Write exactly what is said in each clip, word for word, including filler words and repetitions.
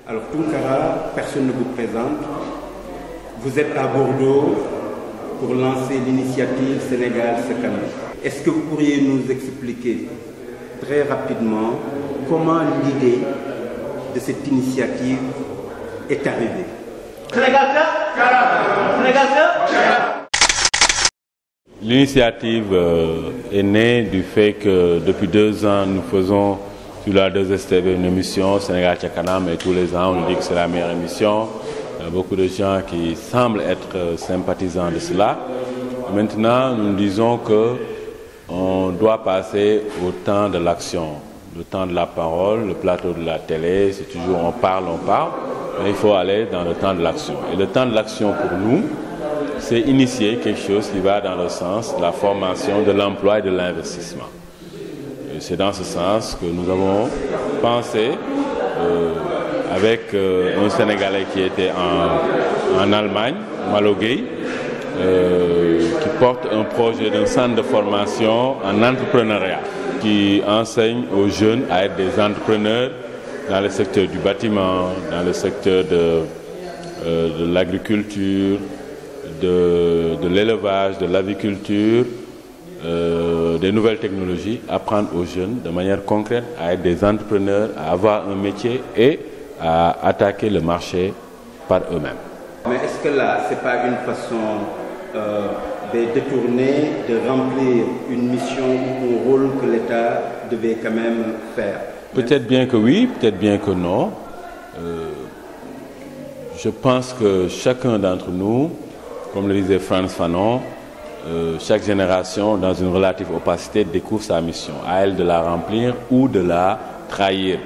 Alors Tounkara, personne ne vous présente. Vous êtes à Bordeaux pour lancer l'initiative Sénégal Se Canam. Est-ce que vous pourriez nous expliquer très rapidement comment l'idée de cette initiative est arrivée? Sénégal Se Canam. Sénégal Se Canam. L'initiative euh, est née du fait que depuis deux ans, nous faisons sur la deux S T V une émission Sénégal Se Canam, et tous les ans on nous dit que c'est la meilleure émission. Il y a beaucoup de gens qui semblent être euh, sympathisants de cela. Maintenant, nous disons qu'on doit passer au temps de l'action, le temps de la parole, le plateau de la télé, c'est toujours on parle, on parle, mais il faut aller dans le temps de l'action. Et le temps de l'action pour nous, c'est initier quelque chose qui va dans le sens de la formation, de l'emploi et de l'investissement. C'est dans ce sens que nous avons pensé, euh, avec euh, un Sénégalais qui était en, en Allemagne, Malo Gueye, euh, qui porte un projet d'un centre de formation en entrepreneuriat, qui enseigne aux jeunes à être des entrepreneurs dans le secteur du bâtiment, dans le secteur de, euh, de l'agriculture, de, de l'élevage, de l'aviculture, euh, des nouvelles technologies, apprendre aux jeunes de manière concrète à être des entrepreneurs, à avoir un métier et à attaquer le marché par eux-mêmes. Mais est-ce que là, ce n'est pas une façon euh, de détourner, de remplir une mission ou un rôle que l'État devait quand même faire? Peut-être bien que oui, peut-être bien que non. Euh, je pense que chacun d'entre nous, comme le disait Frantz Fanon, euh, chaque génération, dans une relative opacité, découvre sa mission. À elle de la remplir ou de la trahir.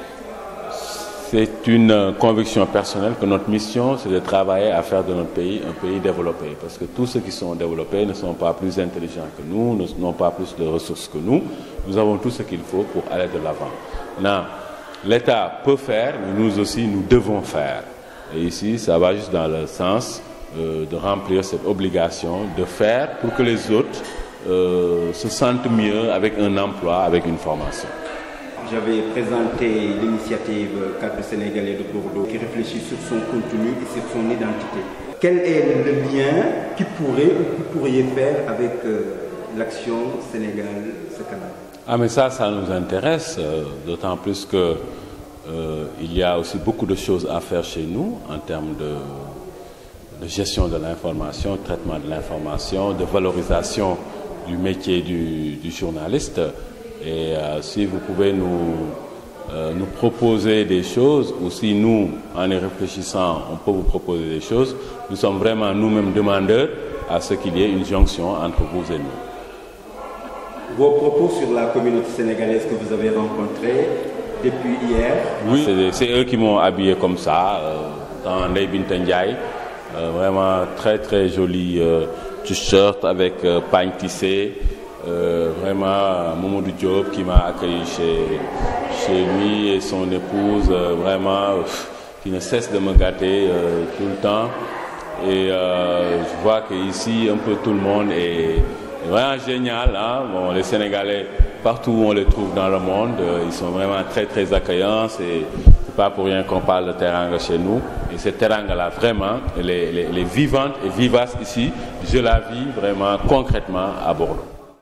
C'est une conviction personnelle que notre mission, c'est de travailler à faire de notre pays un pays développé. Parce que tous ceux qui sont développés ne sont pas plus intelligents que nous, n'ont pas plus de ressources que nous. Nous avons tout ce qu'il faut pour aller de l'avant. Non, l'État peut faire, mais nous aussi, nous devons faire. Et ici, ça va juste dans le sens euh, de remplir cette obligation, de faire pour que les autres euh, se sentent mieux avec un emploi, avec une formation. J'avais présenté l'initiative Cadre sénégalais de Bordeaux qui réfléchit sur son contenu et sur son identité. Quel est le lien qui pourrait ou que vous pourriez faire avec euh, l'action Sénégal Se Canam? Ah mais ça, ça nous intéresse, euh, d'autant plus que euh, il y a aussi beaucoup de choses à faire chez nous en termes de, de gestion de l'information, traitement de l'information, de valorisation du métier du, du journaliste. Et euh, si vous pouvez nous, euh, nous proposer des choses, ou si nous, en y réfléchissant, on peut vous proposer des choses, nous sommes vraiment nous-mêmes demandeurs à ce qu'il y ait une jonction entre vous et nous. Vos propos sur la communauté sénégalaise que vous avez rencontrée depuis hier? Oui, c'est eux qui m'ont habillé comme ça, euh, dans Ndeye Binta Ndiaye, euh, vraiment très très joli euh, t-shirt avec euh, pagne tissé. Euh, vraiment Mamadou Diop qui m'a accueilli chez, chez lui et son épouse, euh, vraiment euh, qui ne cesse de me gâter euh, tout le temps. Et euh, je vois qu'ici un peu tout le monde est, est vraiment génial, hein? Bon, les Sénégalais, partout où on les trouve dans le monde, euh, ils sont vraiment très très accueillants. C'est pas pour rien qu'on parle de teranga chez nous. Et cette teranga là vraiment, elle est, elle est, elle est vivante et vivace ici. Je la vis vraiment concrètement à Bordeaux.